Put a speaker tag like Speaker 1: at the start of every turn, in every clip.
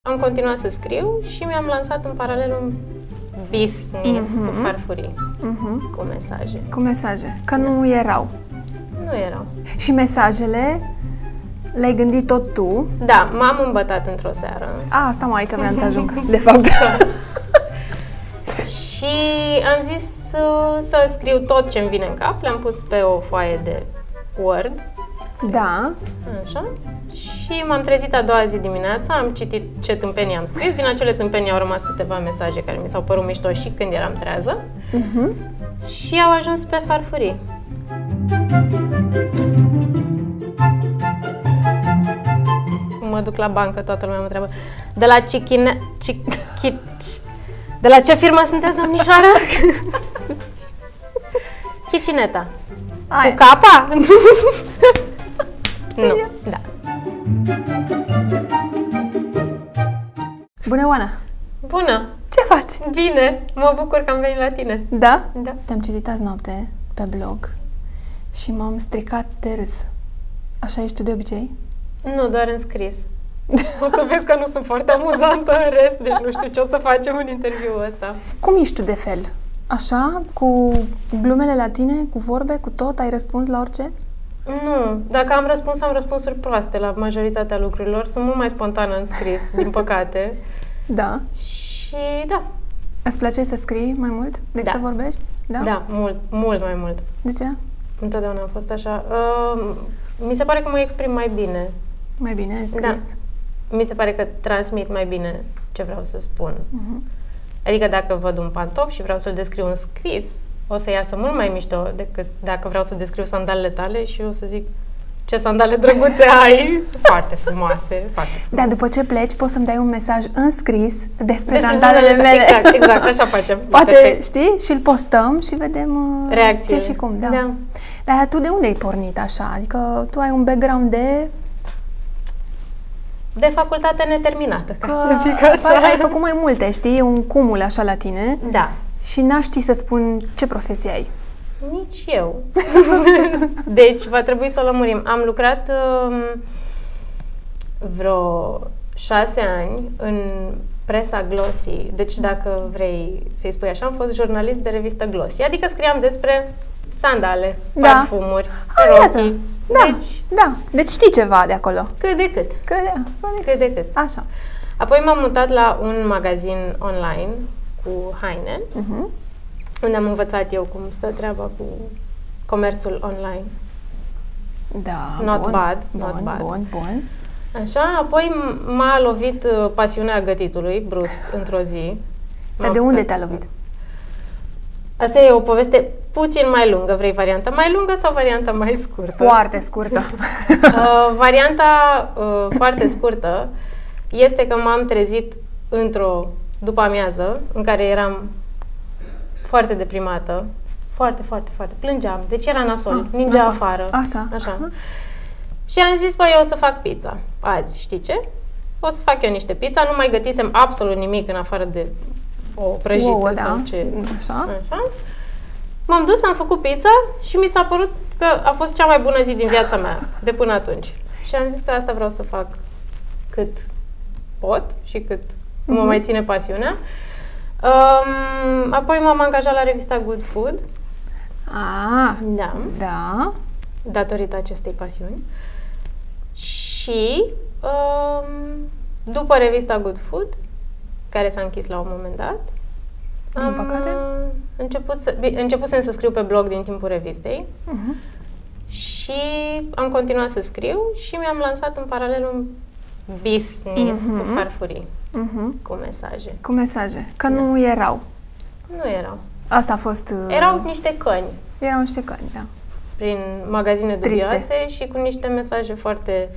Speaker 1: am continuat să scriu și mi-am lansat în paralel un business cu farfurii, cu mesaje.
Speaker 2: Cu mesaje, că nu erau.
Speaker 1: Nu erau.
Speaker 2: Și mesajele le-ai gândit tot tu?
Speaker 1: Da, m-am îmbătat într-o seară.
Speaker 2: Asta aici vreau să ajung, de fapt.
Speaker 1: Și am zis să scriu tot ce-mi vine în cap. Le-am pus pe o foaie de Word.
Speaker 2: Da.
Speaker 1: Așa. Și m-am trezit a doua zi dimineața, am citit ce tâmpenii am scris. Din acele tâmpenii au rămas câteva mesaje care mi s-au părut mișto și când eram trează. Și au ajuns pe farfurii. Mă duc la bancă, toată lumea mă întreabă de la de la ce firmă sunteți, domnișoară? Chicineta. Cu capa? Nu, da.
Speaker 2: Bună, Oana!
Speaker 1: Bună!
Speaker 2: Ce faci?
Speaker 1: Bine! Mă bucur că am venit la tine.
Speaker 2: Da?
Speaker 1: Da.
Speaker 2: Te-am citit azi noapte pe blog și m-am stricat de râs. Așa ești tu de obicei?
Speaker 1: Nu, doar în scris. O să vezi că nu sunt foarte amuzantă în rest, deci nu știu ce o să facem în interviul ăsta.
Speaker 2: Cum ești tu de fel? Așa? Cu glumele la tine? Cu vorbe? Cu tot? Ai răspuns la orice?
Speaker 1: Nu. Dacă am răspunsuri proaste la majoritatea lucrurilor. Sunt mult mai spontană în scris, din păcate.
Speaker 2: Da.
Speaker 1: Și da.
Speaker 2: Îți place să scrii mai mult decât să vorbești? Da?
Speaker 1: Da, mult mai mult.
Speaker 2: De ce?
Speaker 1: Întotdeauna a fost așa. Mi se pare că mă exprim mai bine.
Speaker 2: Mai bine în scris?
Speaker 1: Da. Mi se pare că transmit mai bine ce vreau să spun. Adică dacă văd un pantof și vreau să-l descriu în scris, o să iasă mult mai mișto decât dacă vreau să descriu sandalele tale și o să zic ce sandale drăguțe ai, sunt foarte frumoase, foarte frumoase.
Speaker 2: Da, după ce pleci poți să-mi dai un mesaj în scris despre sandalele mele.
Speaker 1: Exact, așa facem.
Speaker 2: Poate,
Speaker 1: perfect.
Speaker 2: știi? Și îl postăm și vedem
Speaker 1: reacțiile.
Speaker 2: Ce și cum. Da. Dar tu de unde ai pornit așa? Adică tu ai un background
Speaker 1: de facultate neterminată, ca să zic așa.
Speaker 2: Ai făcut mai multe, știi? Un cumul așa la tine.
Speaker 1: Da.
Speaker 2: Și n-aș ști să spun ce profesie ai.
Speaker 1: Nici eu. Deci va trebui să o lămurim. Am lucrat vreo 6 ani în presa Glossy. Deci dacă vrei să-i spui așa, am fost jurnalist de revistă Glossy. Adică scriam despre sandale, parfumuri, rochii.
Speaker 2: Deci știi ceva de acolo.
Speaker 1: Cât de cât. Cât de cât.
Speaker 2: Așa.
Speaker 1: Apoi m-am mutat la un magazin online cu haine, unde am învățat eu cum stă treaba cu comerțul online.
Speaker 2: Da,
Speaker 1: Not bad.
Speaker 2: Bun.
Speaker 1: Așa, apoi m-a lovit pasiunea gătitului, brusc, într-o zi.
Speaker 2: Dar de unde te-a lovit?
Speaker 1: Asta e o poveste puțin mai lungă. Vrei varianta mai lungă sau varianta mai scurtă?
Speaker 2: Foarte scurtă.
Speaker 1: Varianta foarte scurtă este că m-am trezit într-o după-amiază în care eram foarte deprimată. Foarte. Plângeam. Deci era nasol. Ningea afară. Așa. Și am zis, băi, eu o să fac pizza. Azi, știi ce? O să fac eu niște pizza. Nu mai gătisem absolut nimic în afară de o prăjită sau ce. Așa. M-am dus, am făcut pizza și mi s-a părut că a fost cea mai bună zi din viața mea de până atunci. Și am zis că asta vreau să fac cât pot și cât mă mai ține pasiunea. Apoi m-am angajat la revista Good Food. Da. Datorită acestei pasiuni. Și după revista Good Food, care s-a închis la un moment dat,
Speaker 2: din păcate,
Speaker 1: începusem să scriu pe blog din timpul revistei și am continuat să scriu și mi-am lansat în paralel un business cu farfurii, cu mesaje.
Speaker 2: Cu mesaje, că nu erau.
Speaker 1: Nu erau.
Speaker 2: Asta a fost...
Speaker 1: Erau niște căni.
Speaker 2: Erau niște căni, da.
Speaker 1: Prin magazine dubioase și cu niște mesaje foarte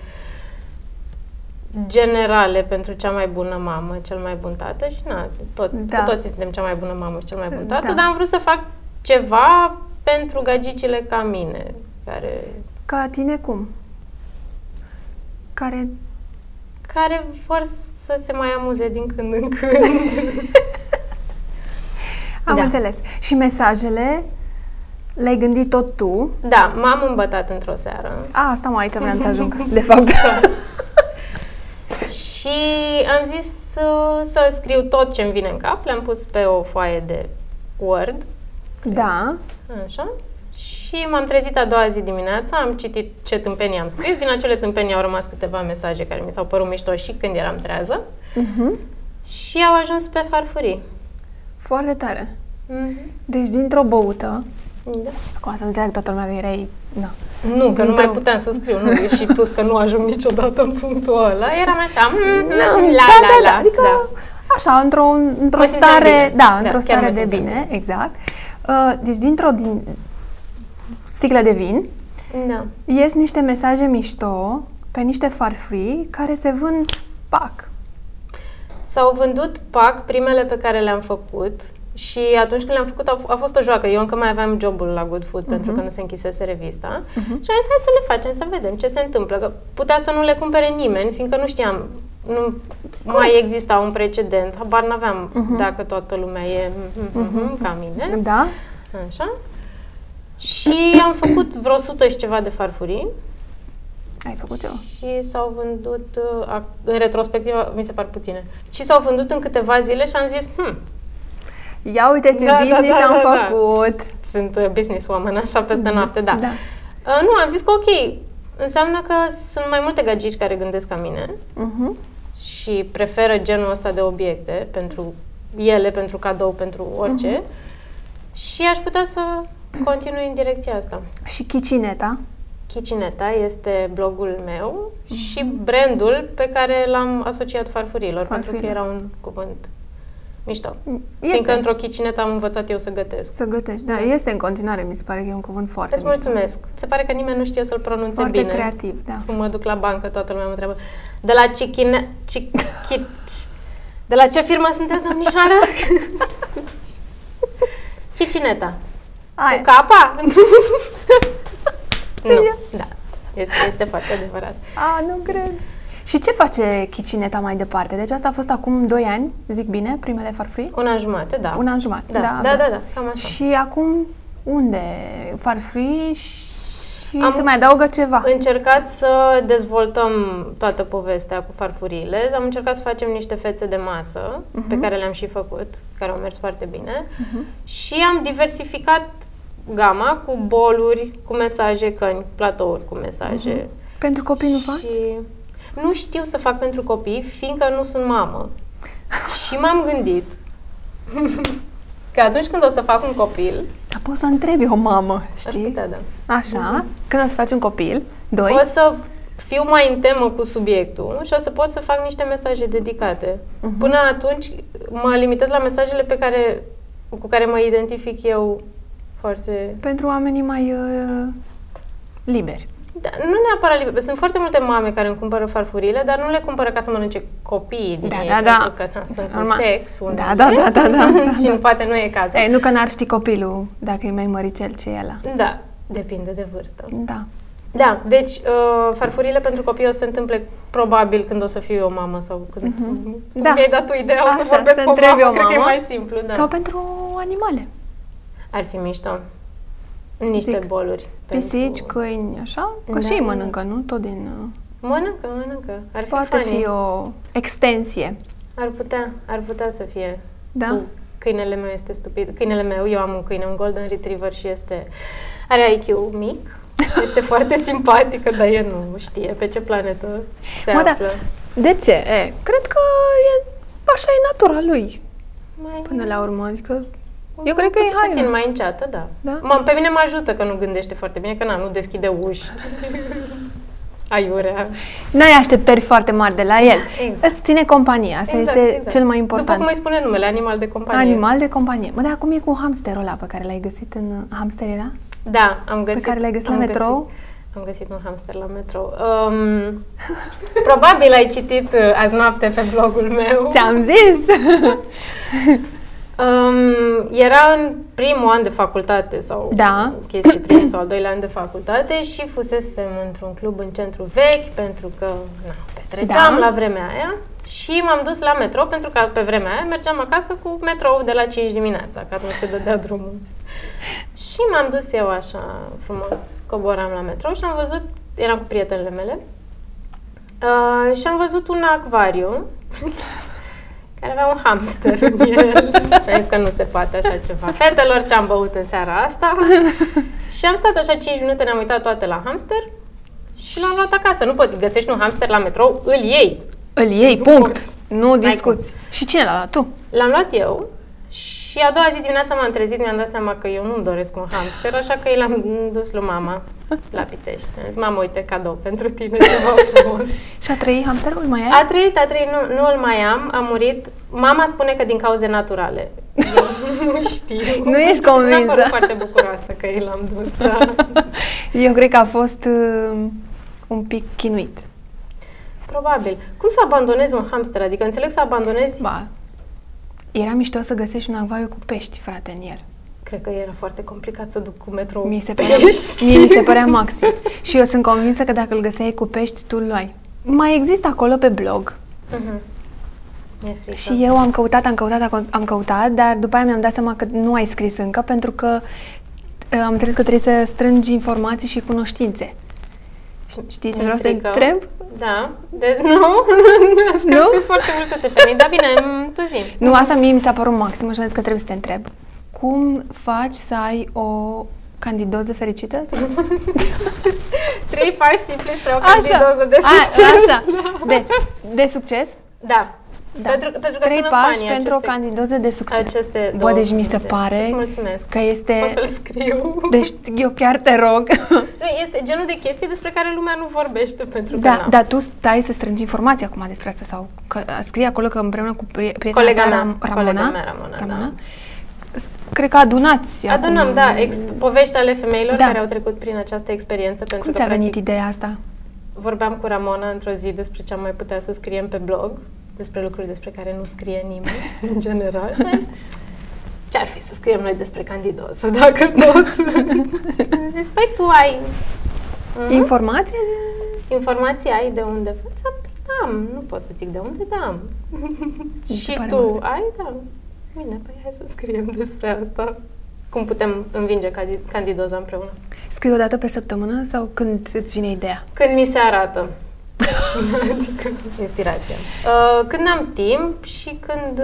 Speaker 1: generale pentru cea mai bună mamă, cel mai bun tată și cu toții suntem cea mai bună mamă și cel mai bun tată, dar am vrut să fac ceva pentru gagicile ca mine, care...
Speaker 2: Ca tine cum? Care
Speaker 1: vor să se mai amuze din când în când.
Speaker 2: Am înțeles. Și mesajele le-ai gândit tot tu?
Speaker 1: Da, m-am îmbătat într-o seară.
Speaker 2: Asta aici vreau să ajung, de fapt.
Speaker 1: Și am zis să scriu tot ce îmi vine în cap. Le-am pus pe o foaie de Word.
Speaker 2: Da.
Speaker 1: Așa. Și m-am trezit a doua zi dimineața, am citit ce tâmpenii am scris. Din acele tâmpenii au rămas câteva mesaje care mi s-au părut mișto și când eram trează. Și au ajuns pe farfurii.
Speaker 2: Foarte tare. Deci, dintr-o băută,
Speaker 1: Da.
Speaker 2: acum să înțeleg toată lumea că erai... Na.
Speaker 1: Nu, că nu mai puteam să scriu, nu, și plus că nu ajung niciodată în punctul ăla. Eram așa, la.
Speaker 2: Adică, așa, într-o stare, într-o stare de bine, exact. Deci, din sticlă de vin, ies niște mesaje mișto pe niște farfurii care se vând pac.
Speaker 1: S-au vândut pac primele pe care le-am făcut. Și atunci când le-am făcut, a fost o joacă. Eu încă mai aveam jobul la Good Food pentru că nu se închisese revista. Și am zis, hai să le facem, să vedem ce se întâmplă. Că putea să nu le cumpere nimeni, fiindcă nu știam, nu mai exista un precedent. Habar n-aveam dacă toată lumea e ca mine.
Speaker 2: Da.
Speaker 1: Așa. Și am făcut vreo 100 și ceva de farfurii.
Speaker 2: Ai făcut ceva.
Speaker 1: Și s-au vândut, în retrospectivă, mi se par puține. Și s-au vândut în câteva zile și am zis,
Speaker 2: ia uite ce business am făcut.
Speaker 1: Sunt businesswoman, așa peste noapte, da. Nu, am zis că ok, înseamnă că sunt mai multe gagici care gândesc ca mine și preferă genul ăsta de obiecte pentru ele, pentru cadou, pentru orice și aș putea să continui în direcția asta.
Speaker 2: Și Kitcheneta?
Speaker 1: Kitcheneta este blogul meu și brandul pe care l-am asociat farfurilor, pentru că era un cuvânt mișto. Fiindcă într-o kitcheneta am învățat eu să gătesc.
Speaker 2: Să gătești, da, este în continuare, mi se pare că e un cuvânt foarte mișto.
Speaker 1: Îți mulțumesc. Se pare că nimeni nu știe să-l pronunțe
Speaker 2: foarte
Speaker 1: bine.
Speaker 2: Foarte creativ, da.
Speaker 1: Când mă duc la bancă, toată lumea mă întreabă, de la de la ce firmă sunteți, domnișoară? Kitcheneta. Cu capa? Nu, da. Este foarte adevărat.
Speaker 2: Nu cred. Și ce face Kitcheneta mai departe? Deci asta a fost acum 2 ani, zic bine, primele farfurii?
Speaker 1: 1 an jumate, da.
Speaker 2: 1 an jumate,
Speaker 1: da, cam așa.
Speaker 2: Și acum unde? Farfurii și se mai adaugă ceva?
Speaker 1: Am încercat să dezvoltăm toată povestea cu farfuriile. Am încercat să facem niște fețe de masă, pe care le-am și făcut, care au mers foarte bine. Și am diversificat gama cu boluri, cu mesaje, căni, platouri cu mesaje.
Speaker 2: Pentru copii nu faci?
Speaker 1: Nu știu să fac pentru copii, fiindcă nu sunt mamă. Și m-am gândit că atunci când o să fac un copil...
Speaker 2: Dar poți să întrebi o mamă, știi?
Speaker 1: Aș putea, da.
Speaker 2: Așa, când o să faci un copil, 2...
Speaker 1: O să fiu mai în temă cu subiectul și o să pot să fac niște mesaje dedicate. Până atunci mă limitez la mesajele cu care mă identific eu foarte...
Speaker 2: Pentru oamenii mai liberi.
Speaker 1: Da, nu neapărat liberi. Sunt foarte multe mame care îmi cumpără farfurile, dar nu le cumpără ca să mănânce copiii din ei, pentru că sunt cu sex.
Speaker 2: Da.
Speaker 1: Și poate nu e cazul.
Speaker 2: Nu că n-ar ști copilul dacă e mai măricel ce e ăla.
Speaker 1: Da, depinde de vârstă.
Speaker 2: Da.
Speaker 1: Da, deci farfurile pentru copii o să se întâmple probabil când o să fiu eu mamă sau când... Mi-ai dat tu ideea, o să vorbesc cu o mamă, cred că e mai simplu. Da.
Speaker 2: Sau pentru animale.
Speaker 1: Ar fi mișto. Niște boluri.
Speaker 2: Pisici, câini, așa? Că și ei mănâncă, nu? Tot din...
Speaker 1: Mănâncă. Ar fi
Speaker 2: poate fi o extensie.
Speaker 1: Ar putea să fie.
Speaker 2: Da?
Speaker 1: Câinele meu este stupid. Câinele meu, eu am un câine, un Golden Retriever și are IQ mic. Este foarte simpatică, dar el nu știe pe ce planetă se află.
Speaker 2: De ce? Cred că așa e natura lui. Până la urmă, adică... Eu cred că e
Speaker 1: puțin mai înceată, da. Pe mine mă ajută că nu gândește foarte bine, că nu deschide uși. Aiurea.
Speaker 2: N-ai așteptări foarte mari de la el. Exact. Îți ține compania. Asta este cel mai important.
Speaker 1: După cum îi spune numele, animal de companie.
Speaker 2: Animal de companie. Dar acum e cu hamsterul ăla pe care l-ai găsit în... Hamster era?
Speaker 1: Da, am găsit.
Speaker 2: Pe care l-ai găsit la metrou?
Speaker 1: Am găsit un hamster la metrou. Probabil ai citit azi noapte pe blogul meu.
Speaker 2: Ți-am zis!
Speaker 1: Era în primul an de facultate sau chestii, primul sau al doilea an de facultate și fusesem într-un club în centru vechi pentru că petreceam la vremea aia și m-am dus la metrou pentru că pe vremea aia mergeam acasă cu metrou de la 5 dimineața, că atunci se dădea drumul. Și m-am dus eu așa frumos, coboram la metrou și am văzut, eram cu prietenele mele și am văzut un acvariu care avea un hamster în el. Și am zis că nu se poate așa ceva. Fetelor, ce am băut în seara asta? Și am stat așa 5 minute, ne-am uitat toate la hamster și l-am luat acasă. Nu poți, găsești un hamster la metrou, îl iei.
Speaker 2: Îl iei, punct. Nu discuți. Și cine l-a luat? Tu?
Speaker 1: L-am luat eu și a doua zi dimineața m-am trezit, mi-am dat seama că eu nu-mi doresc un hamster, așa că l-am dus lui mama la Pitești. Am zis, mamă, uite, cadou pentru tine, ceva frumos.
Speaker 2: Și a trăit hamsterul? Mai ai?
Speaker 1: A trăit, nu îl mai am, a murit. Mama spune că din cauze naturale. Eu nu știu.
Speaker 2: Nu ești convinsă?
Speaker 1: N-am părut foarte bucuroasă că l-am dus, da.
Speaker 2: Eu cred că a fost un pic chinuit.
Speaker 1: Probabil. Cum să abandonezi un hamster? Adică înțeleg să abandonezi...
Speaker 2: Ba, era mișto să găsești un acvariu cu pești, frate, în el.
Speaker 1: Cred că era foarte complicat să duc cu metrou.
Speaker 2: Mi se părea maxim. Și eu sunt convinsă că dacă îl găseai cu pești, tu îl luai. Mai există acolo pe blog. Și eu am căutat, dar după aia mi-am dat seama că nu ai scris încă, pentru că am înțeles că trebuie să strângi informații și cunoștințe. Știi ce vreau să te întreb?
Speaker 1: Da. Nu? Scris foarte multe Tefeni, dar bine, tu zi.
Speaker 2: Nu, asta mie mi s-a părut maxim și am zis că trebuie să te întreb. Cum faci să ai o candidoză fericită?
Speaker 1: 3 pași simpli spre o candidoză de succes.
Speaker 2: Așa. Deci, de succes?
Speaker 1: Da. Pentru că
Speaker 2: 3 pași pentru o candidoză de succes. Bă, deci mi se pare că este...
Speaker 1: Poți să-l scriu.
Speaker 2: Deci eu chiar te rog.
Speaker 1: Este genul de chestii despre care lumea nu vorbește pentru că
Speaker 2: da, dar tu stai să strângi informații acum despre asta sau că scrii acolo că împreună cu prietena ta Ramona,
Speaker 1: da.
Speaker 2: Cred că adunați.
Speaker 1: Adunăm, da, povești ale femeilor care au trecut prin această experiență.
Speaker 2: Cum ți-a venit ideea asta?
Speaker 1: Vorbeam cu Ramona într-o zi despre ce am mai putea să scriem pe blog, despre lucruri despre care nu scrie nimeni, în general. Și am zis, ce-ar fi să scriem noi despre candidoză, dacă tot? Zis, păi tu ai...
Speaker 2: Informații?
Speaker 1: Informații ai de unde? Da, nu pot să zic de unde, da. Și tu ai, da. Bine, păi hai să scriem despre asta. Cum putem învinge candidoza împreună?
Speaker 2: Scrii o dată pe săptămână sau când îți vine ideea?
Speaker 1: Când mi se arată. Adică inspirația. Când am timp și când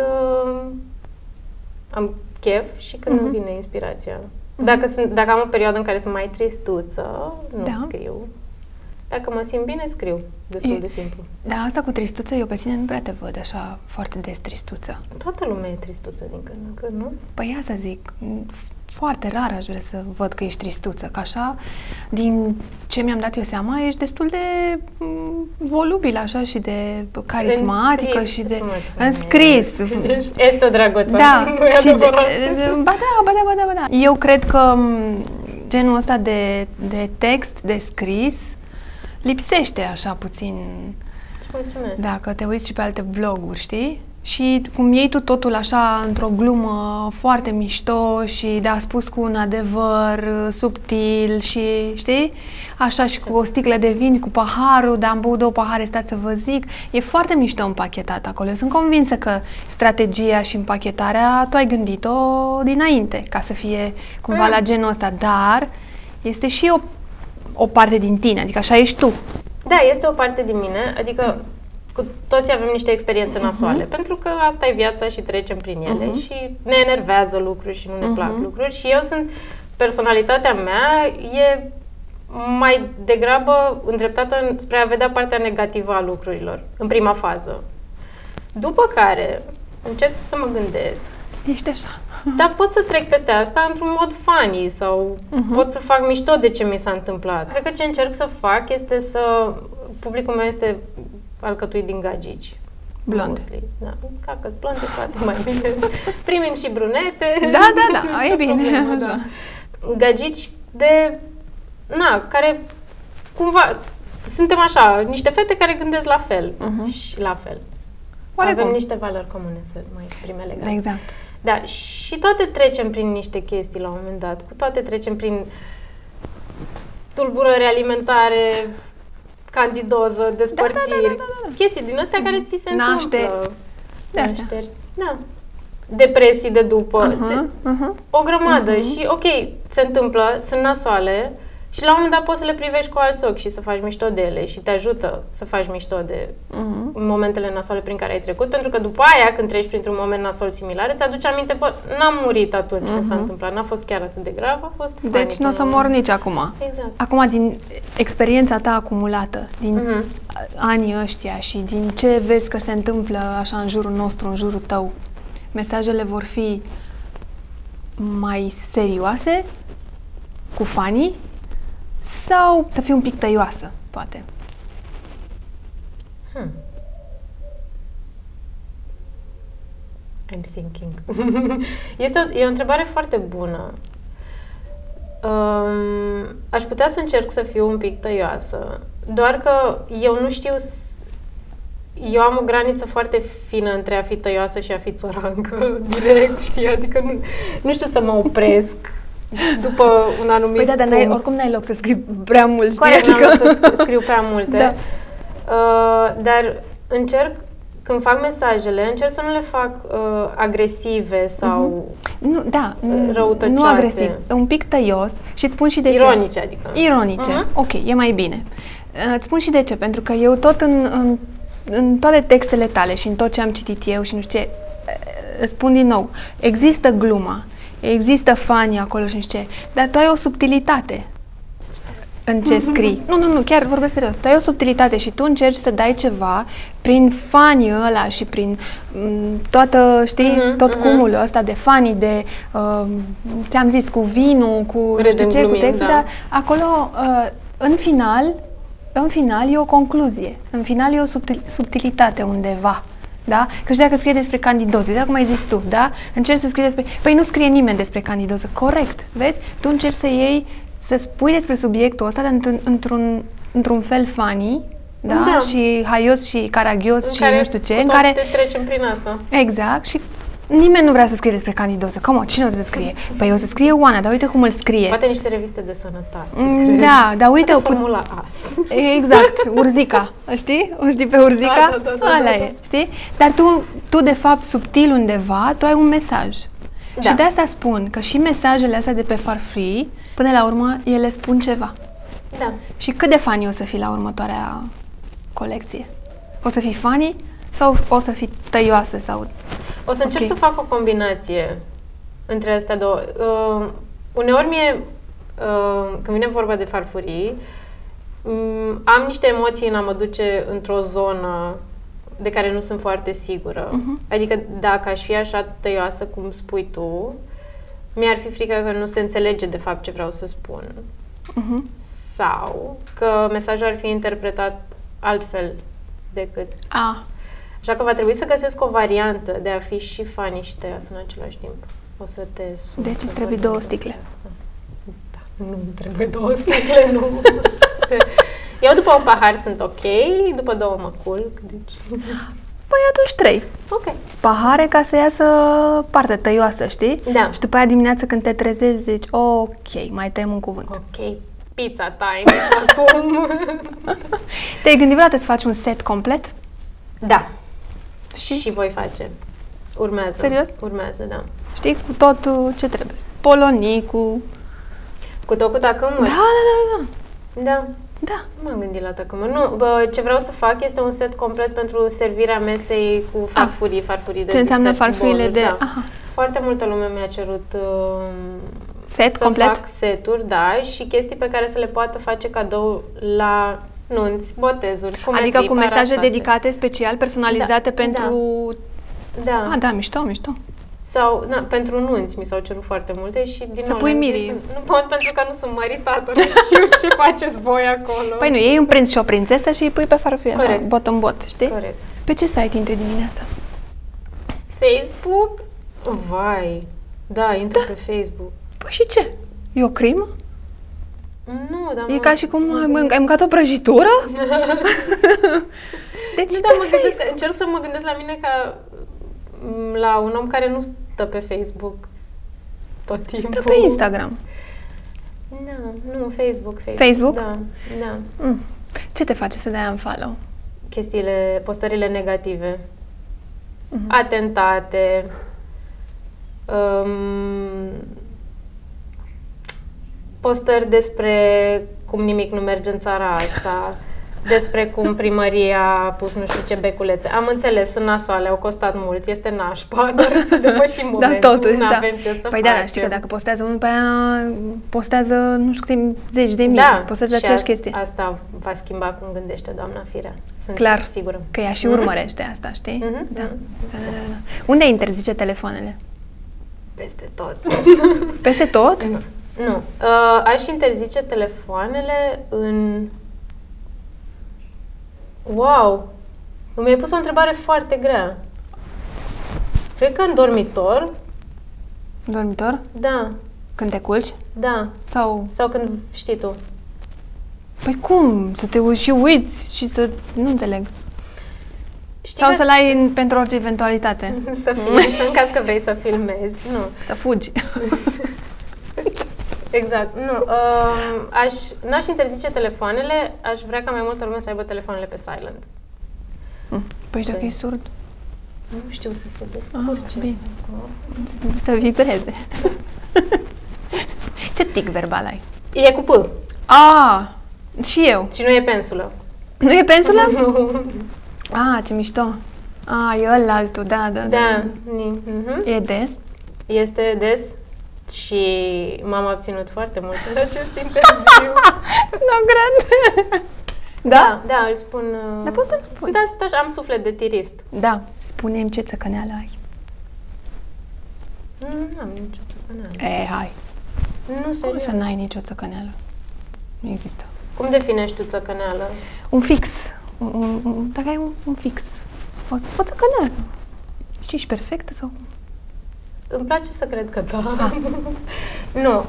Speaker 1: am chef și când îmi vine inspirația. Dacă am o perioadă în care sunt mai tristuță, nu scriu. Dacă mă simt bine, scriu. Destul de simplu.
Speaker 2: Da, asta cu tristuță, eu pe tine nu prea te văd așa foarte des tristuță.
Speaker 1: Toată lumea e tristuță din când în când, nu?
Speaker 2: Păi asta zic, foarte rar aș vrea să văd că ești tristuță, că așa, din ce mi-am dat eu seama, ești destul de volubil așa și de carismatică și de... Înscris.
Speaker 1: Ești o drăguță.
Speaker 2: Da, și de, ba da. Eu cred că genul ăsta de text, de scris, lipsește așa puțin.
Speaker 1: Mulțumesc.
Speaker 2: Dacă te uiți și pe alte bloguri, știi? Și cum iei tu totul așa într-o glumă foarte mișto și de-a spus cu un adevăr subtil și, știi? Așa și cu o sticlă de vin, cu paharul, dar am băut 2 pahare, stați să vă zic. E foarte mișto împachetat acolo. Eu sunt convinsă că strategia și împachetarea tu ai gândit-o dinainte, ca să fie cumva la genul ăsta, dar este și o parte din tine, adică așa ești tu.
Speaker 1: Da, este o parte din mine, adică cu toți avem niște experiențe nasoale, pentru că asta e viața și trecem prin ele și ne enervează lucruri și nu ne plac lucruri și eu sunt, personalitatea mea e mai degrabă îndreptată spre a vedea partea negativă a lucrurilor, în prima fază. După care încep să mă gândesc.
Speaker 2: Ești așa.
Speaker 1: Dar pot să trec peste asta într-un mod funny sau pot să fac mișto de ce mi s-a întâmplat. Cred că ce încerc să fac este să... Publicul meu este alcătuit din gagici.
Speaker 2: Blonde.
Speaker 1: Da. Cacă-s blonde, poate mai bine. Primim și brunete.
Speaker 2: Da, e bine. Așa.
Speaker 1: Gagici de... care cumva... Suntem așa, niște fete care gândesc la fel. Și la fel.
Speaker 2: Oarecum.
Speaker 1: Avem niște valori comune, să mă exprime legal.
Speaker 2: Da, exact.
Speaker 1: Da, și toate trecem prin niște chestii la un moment dat. Cu toate trecem prin tulburări alimentare, candidoză, despărțiri,
Speaker 2: da.
Speaker 1: chestii din astea care ți se întâmplă.
Speaker 2: Nașteri.
Speaker 1: Da. Depresii de după. O grămadă. Și ok, se întâmplă, sunt nasoale Și la un moment dat poți să le privești cu alți ochi și să faci mișto de ele și te ajută să faci mișto de momentele nasoale prin care ai trecut, pentru că după aia, când treci printr-un moment nasol similar, îți aduce aminte, bă, n-am murit atunci când s-a întâmplat, n-a fost chiar atât de grav, a fost funny.
Speaker 2: Deci nu o să mor nici acum.
Speaker 1: Exact.
Speaker 2: Acum, din experiența ta acumulată, din anii ăștia și din ce vezi că se întâmplă așa în jurul nostru, în jurul tău, mesajele vor fi mai serioase, cu fanii, sau să fie un pic tăioasă, poate?
Speaker 1: I'm thinking. E o întrebare foarte bună. Aș putea să încerc să fiu un pic tăioasă, doar că eu nu știu. Eu am o graniță foarte fină între a fi tăioasă și a fi țărancă, direct, știi? Adică nu știu să mă opresc după un anumit
Speaker 2: Păi da, dar oricum n-ai loc să scrii prea mult, știi?
Speaker 1: Corect, adică n-am loc să scriu prea multe. Da. Dar încerc, când fac mesajele, încerc să nu le fac agresive sau răutăcioase.
Speaker 2: Nu agresiv, un pic tăios și îți spun și de
Speaker 1: ironice,
Speaker 2: ce.
Speaker 1: Adică.
Speaker 2: Ironice, ok, e mai bine. Îți spun și de ce, pentru că eu tot în toate textele tale și în tot ce am citit eu și nu știu ce, îți spun din nou, există gluma, există fanii acolo și nu știu ce, dar tu ai o subtilitate în ce scrii. Nu, chiar vorbesc serios. Tu ai o subtilitate și tu încerci să dai ceva prin fanii ăla și prin toată, știi, tot cumulul ăsta de fanii, de, ți-am zis, cu vinul, cu nu știu ce, cu textul, dar acolo, în final e o concluzie. În final e o subtilitate undeva. Da? Că și dacă scrie despre candidoze, exact cum ai zis tu, da? Încerci să scrii despre... Păi nu scrie nimeni despre candidoză. Corect, vezi? Tu încerci să iei, să spui despre subiectul ăsta, dar într-un fel funny, da? Și haios și caragios și nu știu ce.
Speaker 1: În care te trecem prin asta.
Speaker 2: Exact. Și nimeni nu vrea să scrie despre candidoză. Come on, cine o să scrie? Păi o să scrie Oana, dar uite cum îl scrie.
Speaker 1: Poate niște reviste de sănătate.
Speaker 2: Da, dar uite...
Speaker 1: Formula AS.
Speaker 2: Exact, Urzica. Știi? O știi pe Urzica?
Speaker 1: Da.
Speaker 2: Ala e, știi? Dar tu, de fapt, subtil undeva, tu ai un mesaj. Da. Și de asta spun că și mesajele astea de pe Farfree, până la urmă, ele spun ceva.
Speaker 1: Da.
Speaker 2: Și cât de funny o să fii la următoarea colecție? O să fii funny sau o să fii tăioasă? Sau...
Speaker 1: O să încerc să fac o combinație între astea două. Uneori când vine vorba de farfurii, am niște emoții în a mă duce într-o zonă de care nu sunt foarte sigură. Adică dacă aș fi așa tăioasă cum spui tu, mi-ar fi frică că nu se înțelege de fapt ce vreau să spun. Sau că mesajul ar fi interpretat altfel decât... Așa că va trebui să găsesc o variantă de a fi și funny și tăioasă în același timp. O să te sun.
Speaker 2: Deci îți trebuie 2 sticle.
Speaker 1: Da, nu trebuie 2 sticle, nu. Eu după un pahar sunt ok, după 2 mă culc, deci...
Speaker 2: Păi atunci 3.
Speaker 1: Ok.
Speaker 2: Pahare ca să iasă partea tăioasă, știi?
Speaker 1: Da.
Speaker 2: Și după aia dimineața când te trezești zici, ok, mai tăiem un cuvânt.
Speaker 1: Ok, pizza time acum.
Speaker 2: Te-ai gândit vreodată să faci un set complet?
Speaker 1: Da. Și voi face. Urmează.
Speaker 2: Serios?
Speaker 1: Urmează, da.
Speaker 2: Știi, cu tot ce trebuie. Polonii, cu
Speaker 1: tot cu tacâmuri? Da.
Speaker 2: Da.
Speaker 1: Nu m-am gândit la tacâmuri. Nu, ce vreau să fac este un set complet pentru servirea mesei cu farfurii de
Speaker 2: ce înseamnă farfurile de...
Speaker 1: Da. Foarte multă lume mi-a cerut
Speaker 2: set complet?
Speaker 1: Să fac seturi, da, și chestii pe care să le poată face cadou la nunți, botezuri,
Speaker 2: adică cu mesaje dedicate, special, personalizate pentru...
Speaker 1: Da.
Speaker 2: Da, mișto.
Speaker 1: Sau, pentru nunți mi s-au cerut foarte multe și din
Speaker 2: să pui mirii.
Speaker 1: Nu pot pentru că nu sunt maritată, nu știu ce faceți voi acolo.
Speaker 2: Păi nu, iei un prinț și o prințesă și îi pui pe farfurie, așa, bot în bot, știi?
Speaker 1: Corect.
Speaker 2: Pe ce site intri dimineața?
Speaker 1: Facebook? Vai, da, intru pe Facebook.
Speaker 2: Păi și ce? E o crimă?
Speaker 1: Nu, dar
Speaker 2: e ca și cum ai mâncat o prăjitură? Deci
Speaker 1: nu, dar încerc să mă gândesc la mine ca la un om care nu stă pe Facebook tot timpul.
Speaker 2: Stă pe Instagram.
Speaker 1: Nu, Facebook.
Speaker 2: Facebook?
Speaker 1: Da.
Speaker 2: Ce te face să dai unfollow?
Speaker 1: Postările negative. Atentate. postări despre cum nimic nu merge în țara asta, despre cum primăria a pus nu știu ce beculețe. Am înțeles, sunt nasoale, au costat mult, este nașpa, dar îți depășim momentul,
Speaker 2: da, totuși,
Speaker 1: n-avem ce să
Speaker 2: păi
Speaker 1: facem.
Speaker 2: Da, știi că dacă postează unul pe aia, postează nu știu câte zeci de mii, postează aceeași chestie.
Speaker 1: Asta va schimba cum gândește doamna Firea, sunt
Speaker 2: clar,
Speaker 1: sigură.
Speaker 2: Că ea și urmărește asta, știi? Da. Unde interzice telefoanele?
Speaker 1: Peste tot.
Speaker 2: Peste tot?
Speaker 1: Nu. Aș interzice telefoanele în... Wow! Mi-ai pus o întrebare foarte grea. Cred că în dormitor.
Speaker 2: În dormitor?
Speaker 1: Da.
Speaker 2: Când te culci?
Speaker 1: Da. Sau când știi tu.
Speaker 2: Păi cum? Să te uiți și uiți și să... Nu înțeleg.
Speaker 1: Știi
Speaker 2: sau să-l ai pentru orice eventualitate.
Speaker 1: Să filmezi, în caz că vrei să filmezi. Nu.
Speaker 2: Să fugi.
Speaker 1: Exact. Nu. N-aș interzice telefoanele, aș vrea ca mai multă lume să aibă telefoanele pe silent.
Speaker 2: Păi dacă e surd?
Speaker 1: Nu știu să se descurce.
Speaker 2: Bine. Să vibreze. Ce tic verbal ai?
Speaker 1: E cu P.
Speaker 2: Și eu.
Speaker 1: Și nu e pensulă.
Speaker 2: Nu e pensulă?
Speaker 1: Nu.
Speaker 2: Ce mișto. E ălaltul, da. E des?
Speaker 1: Este des și m-am abținut foarte mult în acest interviu.
Speaker 2: Nu cred.
Speaker 1: Da, îl spun.
Speaker 2: Dar poți să-l spui.
Speaker 1: Da, am suflet de tirist.
Speaker 2: Da, spune-mi ce țăcăneală ai.
Speaker 1: Nu am nicio țăcăneală.
Speaker 2: Hai.
Speaker 1: Nu, serios.
Speaker 2: Cum să n-ai nicio țăcăneală? Nu există.
Speaker 1: Cum definești tu țăcăneală?
Speaker 2: Un fix. Dacă ai un fix. O țăcăneală. Ești perfectă sau...
Speaker 1: Îmi place să cred că da. Nu.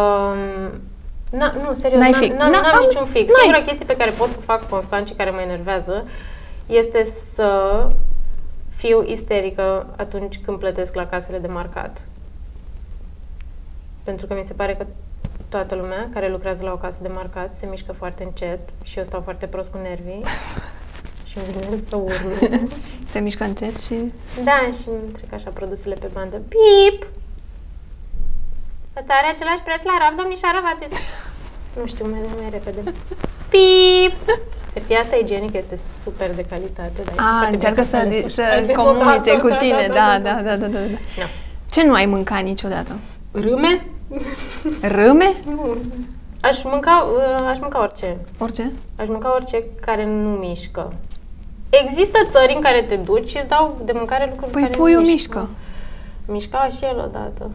Speaker 1: Nu, serios, n-am niciun fix. Singura chestie pe care pot să fac constant și care mă enervează este să fiu isterică atunci când plătesc la casele de marcat. Pentru că mi se pare că toată lumea care lucrează la o casă de marcat se mișcă foarte încet și eu stau foarte prost cu nervii și îmi vine să urlu.
Speaker 2: Se mișcă încet și...
Speaker 1: Da, și îmi trec așa produsele pe bandă. Pip! Asta are același preț la RAF, domnișoară, faceți? Nu știu, mai repede. Pip! Hârtia asta igienică este super de calitate.
Speaker 2: Încearcă să comunice cu tine. Da. Ce nu ai mâncat niciodată?
Speaker 1: Râme?
Speaker 2: Râme?
Speaker 1: Nu. Aș mânca orice.
Speaker 2: Orice?
Speaker 1: Aș mânca orice care nu mișcă. Există țări în care te duci și îți dau de mâncare lucruri care
Speaker 2: puiul mișcă.
Speaker 1: Mișca și el odată.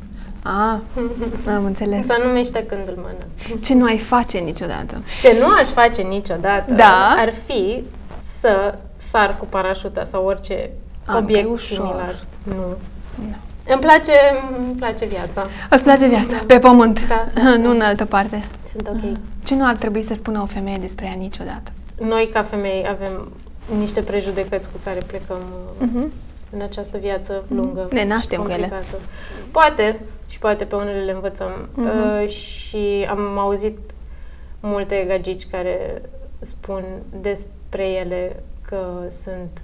Speaker 2: Am înțeles.
Speaker 1: Să nu miște când îl mănânc.
Speaker 2: Ce nu ai face niciodată?
Speaker 1: Ce nu aș face niciodată ar fi să sar cu parașuta sau orice obiect similar. Nu. Îmi place viața.
Speaker 2: Îți place viața? Pe pământ?
Speaker 1: Da.
Speaker 2: Nu în altă parte.
Speaker 1: Sunt ok.
Speaker 2: Ce nu ar trebui să spună o femeie despre ea niciodată?
Speaker 1: Noi, ca femei, avem niște prejudecăți cu care plecăm în această viață lungă.
Speaker 2: Ne naștem
Speaker 1: complicată.
Speaker 2: cu ele.
Speaker 1: Poate pe unele le învățăm. Și am auzit multe gagici care spun despre ele că sunt,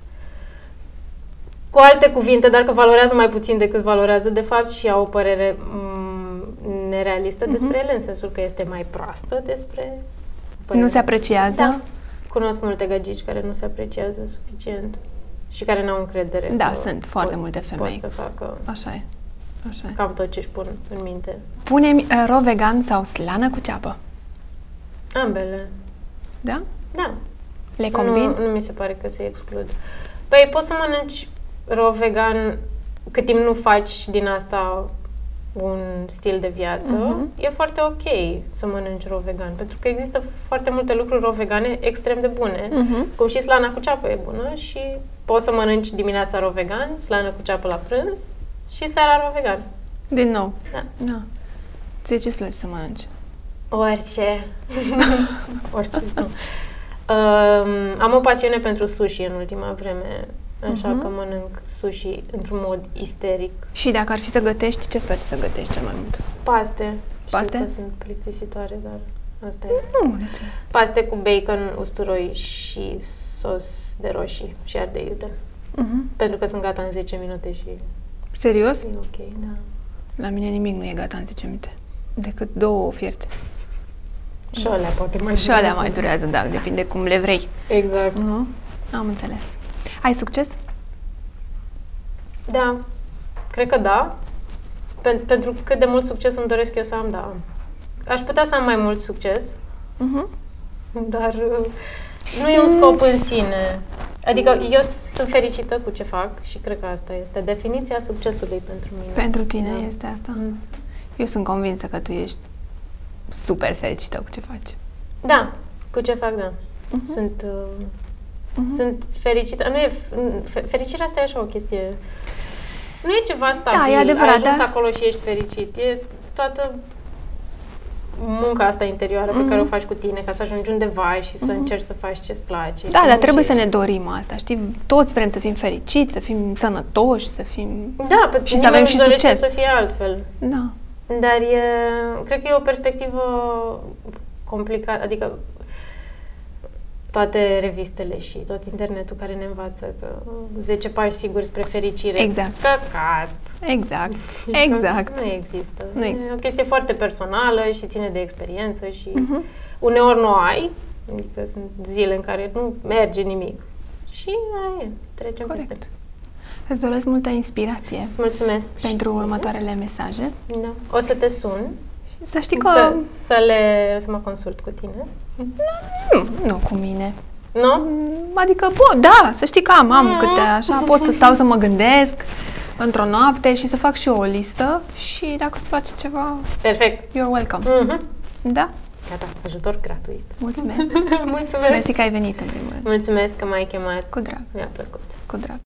Speaker 1: cu alte cuvinte, dar că valorează mai puțin decât valorează de fapt și au o părere nerealistă despre ele, în sensul că este mai proastă despre...
Speaker 2: Nu se apreciază?
Speaker 1: Da. Cunosc multe gagici care nu se apreciază suficient și care n-au încredere.
Speaker 2: Da, sunt foarte multe femei.
Speaker 1: Pot să facă
Speaker 2: așa e.
Speaker 1: Cam tot ce-și pun în minte.
Speaker 2: Pune-mi ro vegan sau slană cu ceapă?
Speaker 1: Ambele.
Speaker 2: Da?
Speaker 1: Da.
Speaker 2: Le combin?
Speaker 1: Nu mi se pare că se exclud. Păi poți să mănânci ro vegan cât timp nu faci din asta un stil de viață. E foarte ok să mănânci ro vegan, pentru că există foarte multe lucruri ro vegane extrem de bune, cum și slana cu ceapă e bună și poți să mănânci dimineața ro vegan, slană cu ceapă la prânz și seara ro vegan.
Speaker 2: Din nou?
Speaker 1: Da.
Speaker 2: Ție ce-ți place să mănânci?
Speaker 1: Orice. Orice. Am o pasiune pentru sushi în ultima vreme, așa că mănânc sushi într-un mod isteric. Și
Speaker 2: dacă ar fi să gătești, ce-ți place să gătești cel mai mult?
Speaker 1: Paste.
Speaker 2: Paste?
Speaker 1: Știu că sunt plictisitoare, dar asta e.
Speaker 2: Nu, de ce?
Speaker 1: Paste cu bacon, usturoi și sos de roșii și ardei iute. Pentru că sunt gata în 10 minute și...
Speaker 2: Serios?
Speaker 1: E ok, da.
Speaker 2: La mine nimic nu e gata în 10 minute. decât 2 fierte.
Speaker 1: Și alea poate mai
Speaker 2: durează. Și alea mai durează, da, depinde cum le vrei.
Speaker 1: Exact.
Speaker 2: Am înțeles. Ai succes?
Speaker 1: Da, cred că da. Pentru cât de mult succes îmi doresc eu să am, da. Aș putea să am mai mult succes, dar nu e un scop în sine. Adică eu sunt fericită cu ce fac și cred că asta este definiția succesului pentru mine.
Speaker 2: Pentru tine este asta? Eu sunt convinsă că tu ești super fericită cu ce faci.
Speaker 1: Da, cu ce fac, da. Sunt fericită. Nu e, fericirea asta e așa o chestie. Nu e ceva stabil.
Speaker 2: Da, e adevărat,
Speaker 1: ai ajuns acolo și ești fericit. E toată munca asta interioară pe care o faci cu tine ca să ajungi undeva și să încerci să faci ce-ți place.
Speaker 2: Da, dar trebuie să ne dorim asta, știi? Toți vrem să fim fericiți, să fim sănătoși, să fim...
Speaker 1: Da,
Speaker 2: și să avem și succes.
Speaker 1: Să fie altfel.
Speaker 2: Da.
Speaker 1: Dar cred că e o perspectivă complicată, adică toate revistele și tot internetul care ne învață că 10 pași siguri spre fericire.
Speaker 2: Exact.
Speaker 1: Căcat.
Speaker 2: Exact.
Speaker 1: Nu există.
Speaker 2: Nu există.
Speaker 1: E o chestie foarte personală și ține de experiență și uneori nu o ai. Adică sunt zile în care nu merge nimic. Și trecem peste.
Speaker 2: Îți doresc multă inspirație.
Speaker 1: Îți mulțumesc
Speaker 2: pentru următoarele mesaje.
Speaker 1: Da. O să te sun.
Speaker 2: Să știi că...
Speaker 1: Să mă consult cu tine.
Speaker 2: Nu cu mine.
Speaker 1: Nu?
Speaker 2: Adică, da, să știi că am câte așa, pot să stau să mă gândesc într-o noapte și să fac și eu o listă și dacă îți place ceva...
Speaker 1: Perfect.
Speaker 2: You're welcome. Da?
Speaker 1: Gata, ajutor gratuit.
Speaker 2: Mulțumesc.
Speaker 1: Mulțumesc.
Speaker 2: Mersi că ai venit în primul rând.
Speaker 1: Mulțumesc că m-ai chemat.
Speaker 2: Cu drag.
Speaker 1: Mi-a plăcut.
Speaker 2: Cu drag.